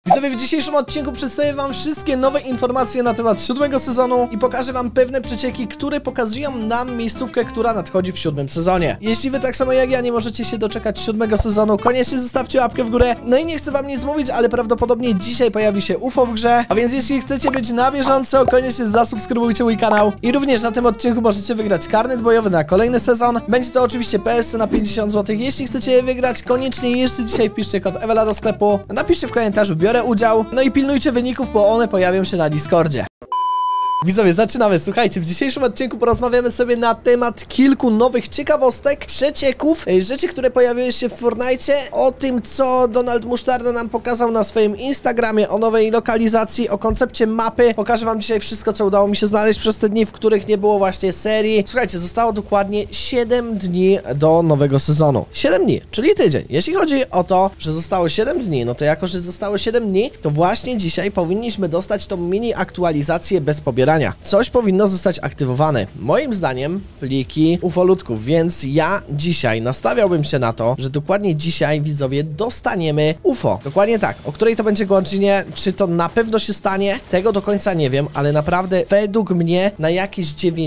Widzowie, w dzisiejszym odcinku przedstawię wam wszystkie nowe informacje na temat 7. sezonu i pokażę wam pewne przecieki, które pokazują nam miejscówkę, która nadchodzi w 7. sezonie. Jeśli wy tak samo jak ja nie możecie się doczekać 7. sezonu, koniecznie zostawcie łapkę w górę. No i nie chcę wam nic mówić, ale prawdopodobnie dzisiaj pojawi się UFO w grze, a więc jeśli chcecie być na bieżąco, koniecznie zasubskrybujcie mój kanał. I również na tym odcinku możecie wygrać karnet bojowy na kolejny sezon. Będzie to oczywiście PSC na 50 zł. Jeśli chcecie je wygrać, koniecznie jeszcze dzisiaj wpiszcie kod Ewela do sklepu. Napiszcie w komentarzu, biorę udział. No i pilnujcie wyników, bo one pojawią się na Discordzie. Widzowie, zaczynamy. Słuchajcie, w dzisiejszym odcinku porozmawiamy sobie na temat kilku nowych ciekawostek, przecieków, rzeczy, które pojawiły się w Fortnite, o tym, co Donald Musztarda nam pokazał na swoim Instagramie, o nowej lokalizacji, o koncepcie mapy. Pokażę wam dzisiaj wszystko, co udało mi się znaleźć przez te dni, w których nie było właśnie serii. Słuchajcie, zostało dokładnie 7 dni do nowego sezonu. 7 dni, czyli tydzień. Jeśli chodzi o to, że zostało 7 dni, no to jako, że zostało 7 dni, to właśnie dzisiaj powinniśmy dostać tą mini aktualizację bez pobierania. Coś powinno zostać aktywowane. Moim zdaniem pliki ufolutków, więc ja dzisiaj nastawiałbym się na to, że dokładnie dzisiaj, widzowie, dostaniemy UFO. Dokładnie tak. O której to będzie godzinie, czy to na pewno się stanie, tego do końca nie wiem, ale naprawdę według mnie na jakieś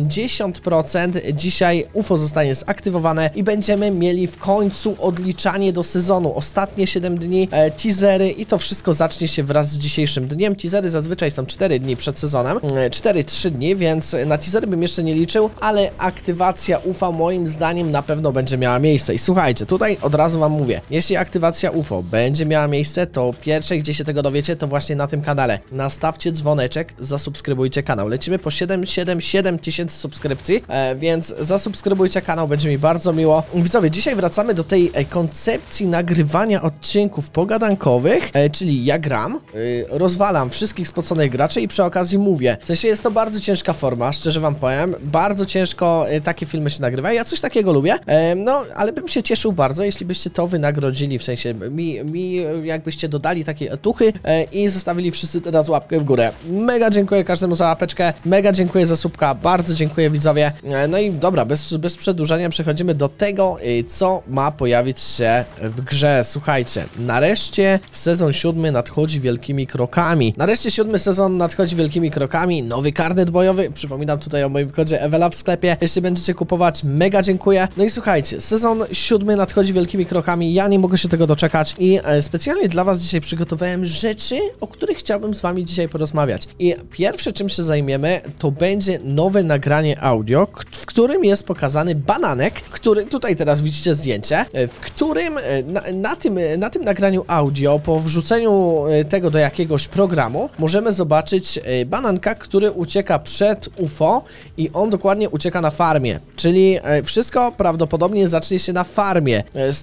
90% dzisiaj UFO zostanie zaktywowane i będziemy mieli w końcu odliczanie do sezonu. Ostatnie 7 dni, teasery i to wszystko zacznie się wraz z dzisiejszym dniem. Teasery zazwyczaj są 4 dni przed sezonem. 4-3 dni, więc na teasery bym jeszcze nie liczył, ale aktywacja UFO moim zdaniem na pewno będzie miała miejsce. I słuchajcie, tutaj od razu wam mówię, jeśli aktywacja UFO będzie miała miejsce, to pierwsze, gdzie się tego dowiecie, to właśnie na tym kanale. Nastawcie dzwoneczek, zasubskrybujcie kanał. Lecimy po 7 tysięcy subskrypcji, więc zasubskrybujcie kanał, będzie mi bardzo miło. Widzowie, dzisiaj wracamy do tej koncepcji nagrywania odcinków pogadankowych, czyli ja gram, rozwalam wszystkich spoconych graczy i przy okazji mówię. W sensie jest to bardzo ciężka forma, szczerze wam powiem. Bardzo ciężko takie filmy się nagrywa. Ja coś takiego lubię. No, ale bym się cieszył bardzo, jeśli byście to wynagrodzili, w sensie mi jakbyście dodali takie etuchy i zostawili wszyscy teraz łapkę w górę. Mega dziękuję każdemu za łapeczkę, mega dziękuję za subka, bardzo dziękuję widzowie. No i dobra, bez przedłużania przechodzimy do tego, co ma pojawić się w grze. Słuchajcie, nareszcie sezon 7 nadchodzi wielkimi krokami. Nareszcie 7 sezon nadchodzi wielkimi krokami. Nowy karnet bojowy, przypominam tutaj o moim kodzie Ewela w sklepie, jeśli będziecie kupować, mega dziękuję. No i słuchajcie, sezon 7 nadchodzi wielkimi krokami, ja nie mogę się tego doczekać i specjalnie dla was dzisiaj przygotowałem rzeczy, o których chciałbym z wami dzisiaj porozmawiać. I pierwsze, czym się zajmiemy, to będzie nowe nagranie audio, w którym jest pokazany bananek, który, tutaj teraz widzicie zdjęcie, w którym na tym nagraniu audio, po wrzuceniu tego do jakiegoś programu, możemy zobaczyć bananka, który ucieka przed UFO i on dokładnie ucieka na farmie, czyli wszystko prawdopodobnie zacznie się na farmie.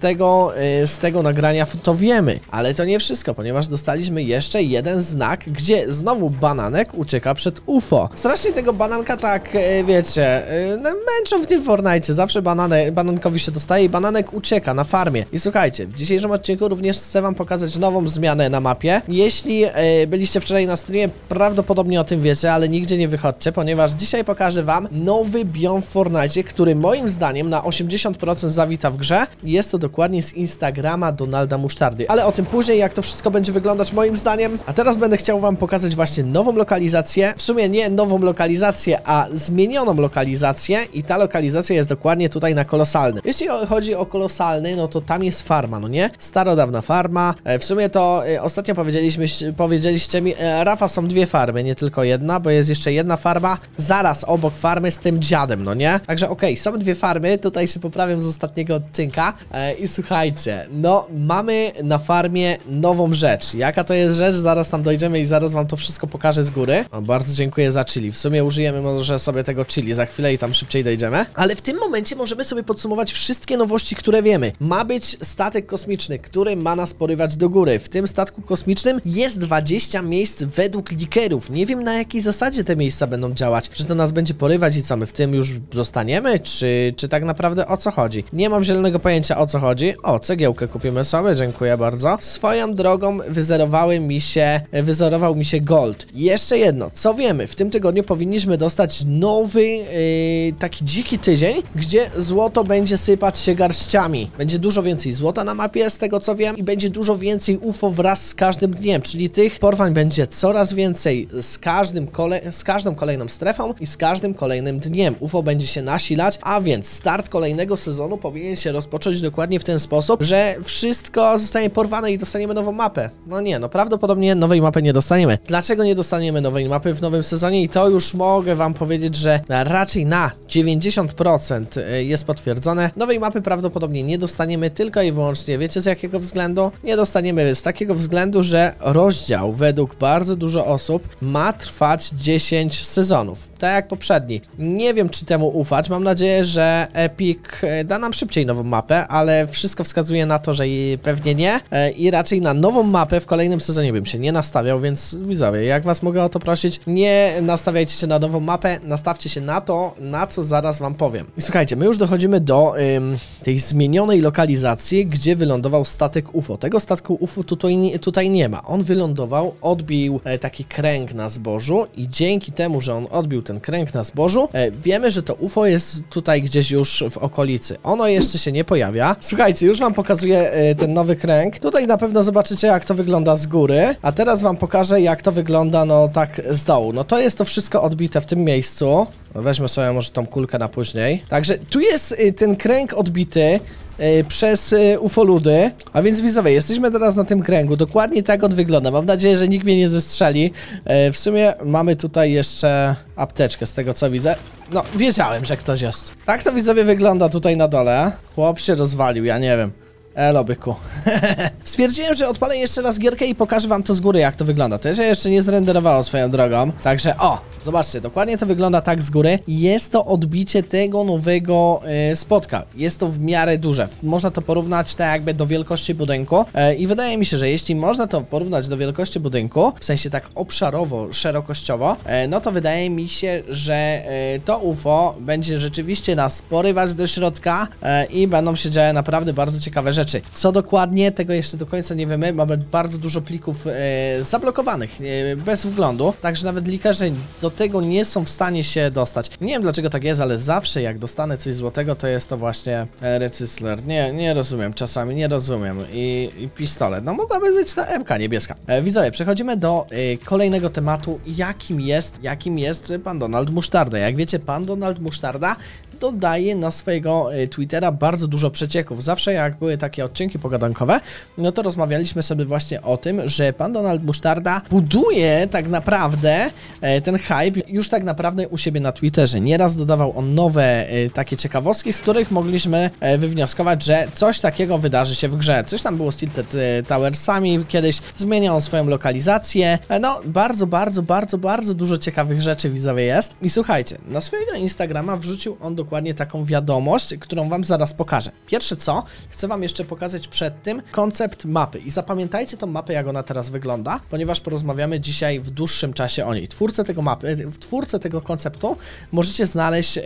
Z tego nagrania to wiemy, ale to nie wszystko, ponieważ dostaliśmy jeszcze jeden znak, gdzie znowu bananek ucieka przed UFO. Strasznie tego bananka tak, wiecie, męczą w tym Fortnite, zawsze banankowi się dostaje i bananek ucieka na farmie. I słuchajcie, w dzisiejszym odcinku również chcę wam pokazać nową zmianę na mapie. Jeśli byliście wczoraj na streamie, prawdopodobnie o tym wiecie, ale nigdzie nie wychodźcie, ponieważ dzisiaj pokażę wam nowy biom w Fortnite, który moim zdaniem na 80% zawita w grze. Jest to dokładnie z Instagrama Donalda Musztardy, ale o tym później, jak to wszystko będzie wyglądać moim zdaniem. A teraz będę chciał wam pokazać właśnie nową lokalizację, w sumie nie nową lokalizację, a zmienioną lokalizację i ta lokalizacja jest dokładnie tutaj na Kolosalny. Jeśli chodzi o Kolosalny, no to tam jest farma, no nie? Starodawna farma, w sumie to ostatnio powiedzieliście mi, Rafa, są dwie farmy, nie tylko jedna, bo jest jeszcze jedna farma zaraz obok farmy z tym dziadem, no nie? Także okej, są dwie farmy, tutaj się poprawiam z ostatniego odcinka i słuchajcie, no mamy na farmie nową rzecz. Jaka to jest rzecz? Zaraz tam dojdziemy i zaraz wam to wszystko pokażę z góry. O, bardzo dziękuję za chili. W sumie użyjemy może sobie tego chili za chwilę i tam szybciej dojdziemy. Ale w tym momencie możemy sobie podsumować wszystkie nowości, które wiemy. Ma być statek kosmiczny, który ma nas porywać do góry. W tym statku kosmicznym jest 20 miejsc według likerów. Nie wiem, na jakiej zasadzie zasadzie te miejsca będą działać, że to nas będzie porywać i co, my w tym już zostaniemy, czy tak naprawdę o co chodzi? Nie mam zielonego pojęcia o co chodzi. O, cegiełkę kupimy sobie, dziękuję bardzo. Swoją drogą wyzerował mi się gold. I jeszcze jedno, co wiemy, w tym tygodniu powinniśmy dostać nowy, taki dziki tydzień, gdzie złoto będzie sypać się garściami. Będzie dużo więcej złota na mapie, z tego co wiem, i będzie dużo więcej UFO wraz z każdym dniem, czyli tych porwań będzie coraz więcej z każdą kolejną strefą i z każdym kolejnym dniem. UFO będzie się nasilać, a więc start kolejnego sezonu powinien się rozpocząć dokładnie w ten sposób, że wszystko zostanie porwane i dostaniemy nową mapę. No nie, no prawdopodobnie nowej mapy nie dostaniemy. Dlaczego nie dostaniemy nowej mapy w nowym sezonie? I to już mogę wam powiedzieć, że raczej na 90% jest potwierdzone. Nowej mapy prawdopodobnie nie dostaniemy tylko i wyłącznie, wiecie z jakiego względu? Nie dostaniemy z takiego względu, że rozdział według bardzo dużo osób ma trwać 10 sezonów, tak jak poprzedni. Nie wiem, czy temu ufać, mam nadzieję, że Epic da nam szybciej nową mapę, ale wszystko wskazuje na to, że pewnie nie i raczej na nową mapę w kolejnym sezonie bym się nie nastawiał, więc widzowie, jak was mogę o to prosić, nie nastawiajcie się na nową mapę, nastawcie się na to, na co zaraz wam powiem. I słuchajcie, my już dochodzimy do tej zmienionej lokalizacji, gdzie wylądował statek UFO. Tego statku UFO tutaj nie ma. On wylądował, odbił taki kręg na zbożu i dzięki temu, że on odbił ten kręg na zbożu, wiemy, że to UFO jest tutaj gdzieś już w okolicy. Ono jeszcze się nie pojawia. Słuchajcie, już wam pokazuję ten nowy kręg. Tutaj na pewno zobaczycie, jak to wygląda z góry, a teraz wam pokażę, jak to wygląda, no tak z dołu. No to jest to wszystko odbite w tym miejscu. No weźmy sobie może tą kulkę na później. Także tu jest ten kręg odbity przez ufoludy, a więc widzowie, jesteśmy teraz na tym kręgu, dokładnie tak on wygląda, mam nadzieję, że nikt mnie nie zestrzeli. W sumie mamy tutaj jeszcze apteczkę, z tego co widzę. No, wiedziałem, że ktoś jest. Tak to widzowie wygląda tutaj na dole. Chłop się rozwalił, ja nie wiem. Elo byku. Stwierdziłem, że odpalę jeszcze raz gierkę i pokażę wam to z góry, jak to wygląda. To się jeszcze nie zrenderowało swoją drogą. Także o, zobaczcie, dokładnie to wygląda tak z góry. Jest to odbicie tego nowego spotka. Jest to w miarę duże. Można to porównać tak jakby do wielkości budynku. I wydaje mi się, że jeśli można to porównać do wielkości budynku, w sensie tak obszarowo, szerokościowo, no to wydaje mi się, że to UFO będzie rzeczywiście nas porywać do środka i będą się działy naprawdę bardzo ciekawe rzeczy. Co dokładnie, tego jeszcze do końca nie wiemy. Mamy bardzo dużo plików zablokowanych, bez wglądu, także nawet leakerzy do tego nie są w stanie się dostać. Nie wiem dlaczego tak jest, ale zawsze jak dostanę coś złotego, to jest to właśnie recykler. Nie rozumiem, czasami nie rozumiem. I pistolet. No mogłaby być ta MK niebieska. Widzowie, przechodzimy do kolejnego tematu, jakim jest pan Donald Musztarda. Jak wiecie, pan Donald Musztarda dodaje na swojego Twittera bardzo dużo przecieków. Zawsze jak były takie odcinki pogadankowe, no to rozmawialiśmy sobie właśnie o tym, że pan Donald Musztarda buduje tak naprawdę ten hype już tak naprawdę u siebie na Twitterze. Nieraz dodawał on nowe takie ciekawostki, z których mogliśmy wywnioskować, że coś takiego wydarzy się w grze. Coś tam było z Tilted Towersami, kiedyś zmieniał swoją lokalizację. No bardzo dużo ciekawych rzeczy widzowie jest. I słuchajcie, na swojego Instagrama wrzucił on dokładnie taką wiadomość, którą wam zaraz pokażę. Pierwsze co, chcę wam jeszcze pokazać przed tym koncept mapy i zapamiętajcie tą mapę, jak ona teraz wygląda, ponieważ porozmawiamy dzisiaj w dłuższym czasie o niej. Twórcę tego konceptu możecie znaleźć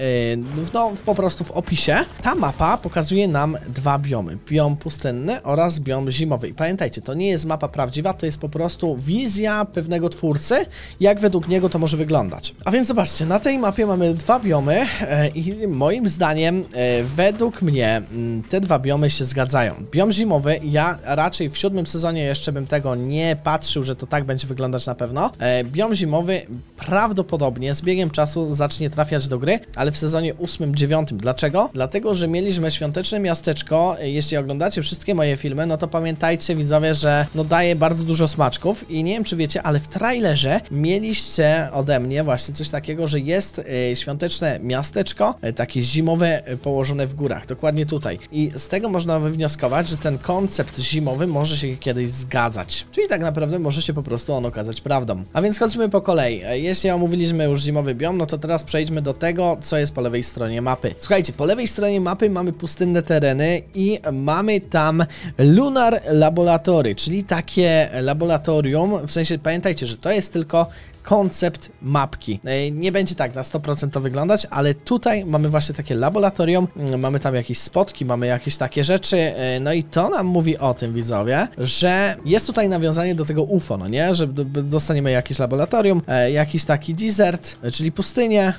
po prostu w opisie. Ta mapa pokazuje nam dwa biomy. Biom pustynny oraz biom zimowy. I pamiętajcie, to nie jest mapa prawdziwa, to jest po prostu wizja pewnego twórcy, jak według niego to może wyglądać. A więc zobaczcie, na tej mapie mamy dwa biomy i moim zdaniem, według mnie, te dwa biomy się zgadzają. Biom zimowy, ja raczej w 7. sezonie jeszcze bym tego nie patrzył, że to tak będzie wyglądać na pewno. Biom zimowy prawdopodobnie z biegiem czasu zacznie trafiać do gry, ale w sezonie 8, 9. Dlaczego? Dlatego, że mieliśmy świąteczne miasteczko. Jeśli oglądacie wszystkie moje filmy, no to pamiętajcie widzowie, że no daje bardzo dużo smaczków i nie wiem czy wiecie, ale w trailerze mieliście ode mnie właśnie coś takiego, że jest świąteczne miasteczko, takie zimowe położone w górach, dokładnie tutaj. I z tego można wywnioskować, że ten koncept zimowy może się kiedyś zgadzać. Czyli tak naprawdę może się po prostu on okazać prawdą. A więc chodźmy po kolei. Jeśli omówiliśmy już zimowy biom, no to teraz przejdźmy do tego, co jest po lewej stronie mapy. Słuchajcie, po lewej stronie mapy mamy pustynne tereny i mamy tam Lunar Laboratory, czyli takie laboratorium, w sensie pamiętajcie, że to jest tylko koncept mapki. Nie będzie tak na 100% to wyglądać, ale tutaj mamy właśnie takie laboratorium, mamy tam jakieś spotki, mamy jakieś takie rzeczy, no i to nam mówi o tym, widzowie, że jest tutaj nawiązanie do tego UFO, no nie? Że dostaniemy jakieś laboratorium, jakiś taki desert, czyli pustynię.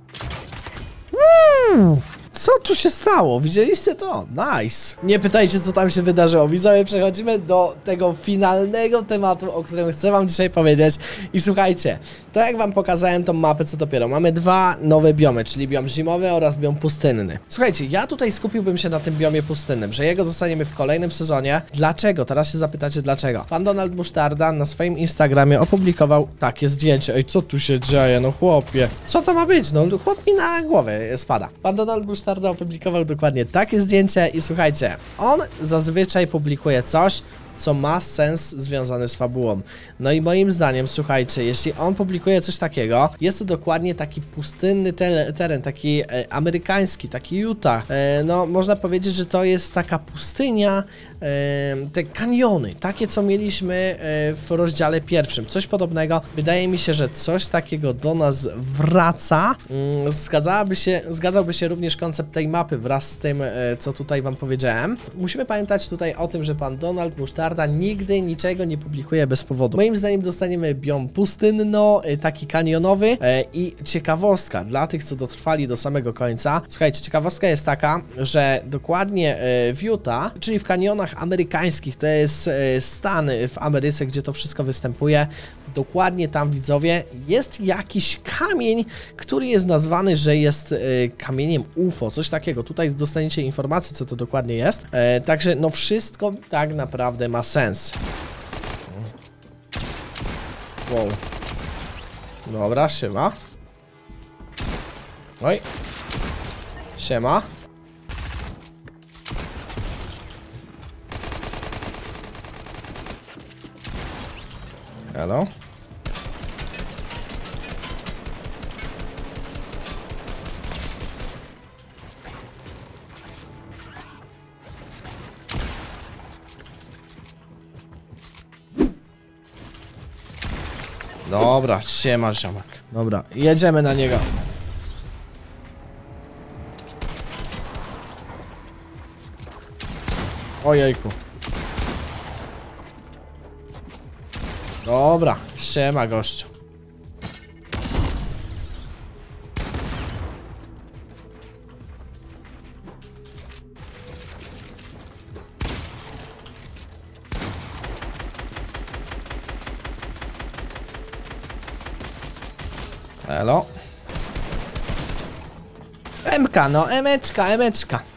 Co tu się stało? Widzieliście to? Nice! Nie pytajcie, co tam się wydarzyło. Widzowie, przechodzimy do tego finalnego tematu, o którym chcę wam dzisiaj powiedzieć. I słuchajcie, tak jak wam pokazałem tą mapę, co dopiero. Mamy dwa nowe biomy, czyli biom zimowy oraz biom pustynny. Słuchajcie, ja tutaj skupiłbym się na tym biomie pustynnym, że jego dostaniemy w kolejnym sezonie. Dlaczego? Teraz się zapytacie, dlaczego. Pan Donald Musztarda na swoim Instagramie opublikował takie zdjęcie. Ej, co tu się dzieje? No chłopie. Co to ma być? No chłop mi na głowę spada. Pan Donald Musztarda opublikował dokładnie takie zdjęcie i słuchajcie, on zazwyczaj publikuje coś, co ma sens związany z fabułą. No i moim zdaniem, słuchajcie, jeśli on publikuje coś takiego, jest to dokładnie taki pustynny teren, taki amerykański, taki Utah. No, można powiedzieć, że to jest taka pustynia, te kaniony, takie co mieliśmy w rozdziale pierwszym. Coś podobnego. Wydaje mi się, że coś takiego do nas wraca. Zgadzałby się również koncept tej mapy wraz z tym, co tutaj wam powiedziałem. Musimy pamiętać tutaj o tym, że pan Donald Musztarda nigdy niczego nie publikuje bez powodu. Moim zdaniem dostaniemy biom pustynno, taki kanionowy i ciekawostka dla tych, co dotrwali do samego końca. Słuchajcie, ciekawostka jest taka, że dokładnie w Utah, czyli w kanionach amerykańskich, to jest stan w Ameryce, gdzie to wszystko występuje, dokładnie tam, widzowie, jest jakiś kamień, który jest nazwany, że jest kamieniem UFO, coś takiego. Tutaj dostaniecie informację, co to dokładnie jest. Także no wszystko tak naprawdę ma sens. Wow. Dobra, siema. Oj. Siema. Hello. Dobra, siema ziomek. Dobra, jedziemy na niego. Ojejku. Dobra, siema gościu. Elo. MK, no emeczka.